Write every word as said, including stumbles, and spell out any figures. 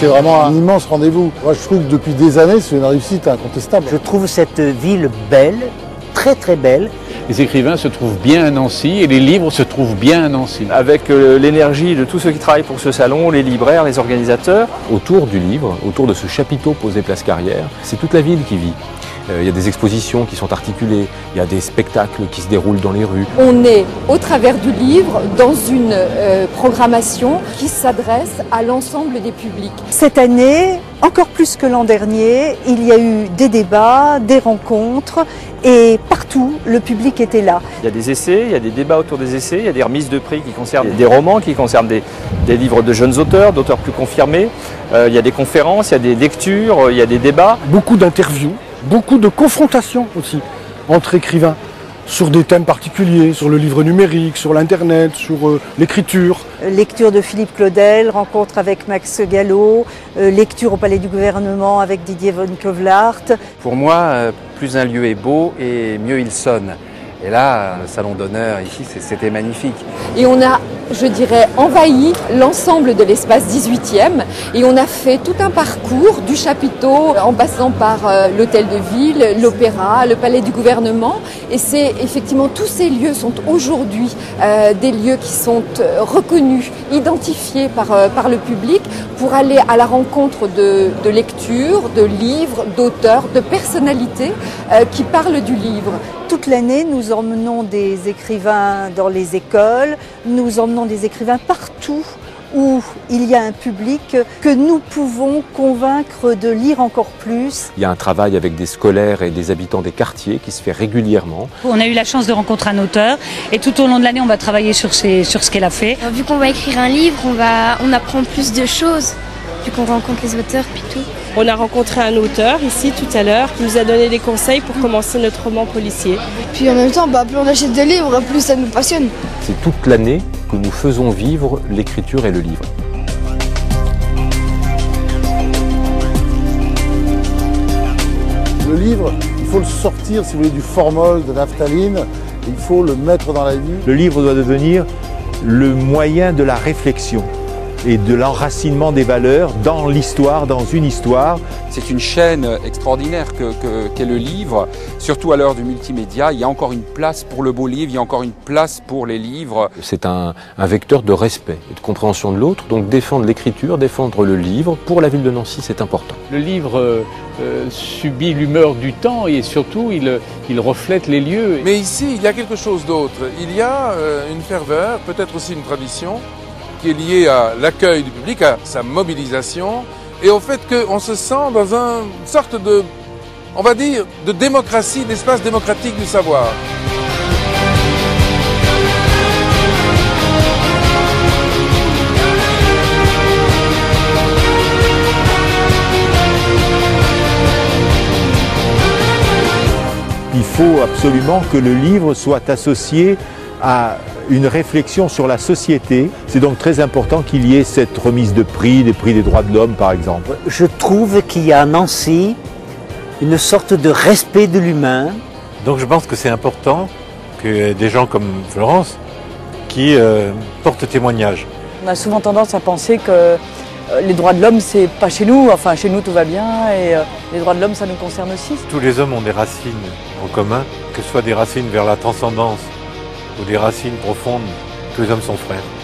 c'est vraiment un immense rendez-vous. Moi, je trouve que depuis des années, c'est une réussite incontestable. Je trouve cette ville belle, très très belle. Les écrivains se trouvent bien à Nancy et les livres se trouvent bien à Nancy. Avec euh, l'énergie de tous ceux qui travaillent pour ce salon, les libraires, les organisateurs. Autour du livre, autour de ce chapiteau posé place Carrière, c'est toute la ville qui vit. Il y a des expositions qui sont articulées, il y a des spectacles qui se déroulent dans les rues. On est, au travers du livre, dans une euh, programmation qui s'adresse à l'ensemble des publics. Cette année, encore plus que l'an dernier, il y a eu des débats, des rencontres et partout, le public était là. Il y a des essais, il y a des débats autour des essais, il y a des remises de prix qui concernent des romans, qui concernent des, des livres de jeunes auteurs, d'auteurs plus confirmés. Euh, il y a des conférences, il y a des lectures, il y a des débats. Beaucoup d'interviews. Beaucoup de confrontations aussi entre écrivains sur des thèmes particuliers, sur le livre numérique, sur l'internet, sur euh, l'écriture. Lecture de Philippe Claudel, rencontre avec Max Gallo, euh, lecture au Palais du Gouvernement avec Didier von Kovlart. Pour moi, euh, plus un lieu est beau et mieux il sonne. Et là, le salon d'honneur ici, c'était magnifique. Et on a, je dirais, envahi l'ensemble de l'espace dix-huitième et on a fait tout un parcours du chapiteau en passant par euh, l'hôtel de ville, l'opéra, le palais du gouvernement. Et c'est effectivement, tous ces lieux sont aujourd'hui euh, des lieux qui sont euh, reconnus, identifiés par, euh, par le public pour aller à la rencontre de, de lectures, de livres, d'auteurs, de personnalités euh, qui parlent du livre. Toute l'année, nous emmenons des écrivains dans les écoles, nous emmenons des écrivains partout où il y a un public que nous pouvons convaincre de lire encore plus. Il y a un travail avec des scolaires et des habitants des quartiers qui se fait régulièrement. On a eu la chance de rencontrer un auteur et tout au long de l'année, on va travailler sur, ses, sur ce qu'elle a fait. Vu qu'on va écrire un livre, on, va, on apprend plus de choses, vu qu'on rencontre les auteurs puis tout. On a rencontré un auteur ici tout à l'heure qui nous a donné des conseils pour commencer notre roman policier. Puis en même temps, bah, plus on achète de livres, plus ça nous passionne. C'est toute l'année que nous faisons vivre l'écriture et le livre. Le livre, il faut le sortir, si vous voulez, du formol, de naphtaline, il faut le mettre dans la vie. Le livre doit devenir le moyen de la réflexion et de l'enracinement des valeurs dans l'histoire, dans une histoire. C'est une chaîne extraordinaire que, que, qu'est le livre, surtout à l'heure du multimédia. Il y a encore une place pour le beau livre, il y a encore une place pour les livres. C'est un, un vecteur de respect et de compréhension de l'autre, donc défendre l'écriture, défendre le livre, pour la ville de Nancy, c'est important. Le livre euh, euh, subit l'humeur du temps et surtout il, il reflète les lieux. Mais ici, il y a quelque chose d'autre. Il y a euh, une ferveur, peut-être aussi une tradition, qui est lié à l'accueil du public, à sa mobilisation, et au fait qu'on se sent dans une sorte de, on va dire, de démocratie, d'espace démocratique du savoir. Il faut absolument que le livre soit associé à une réflexion sur la société. C'est donc très important qu'il y ait cette remise de prix, des prix des droits de l'homme par exemple. Je trouve qu'il y a à Nancy une sorte de respect de l'humain. Donc je pense que c'est important que des gens comme Florence qui euh, portent témoignage. On a souvent tendance à penser que les droits de l'homme, c'est pas chez nous, enfin chez nous tout va bien et euh, les droits de l'homme ça nous concerne aussi. Tous les hommes ont des racines en commun, que ce soit des racines vers la transcendance ou des racines profondes, tous les hommes sont frères.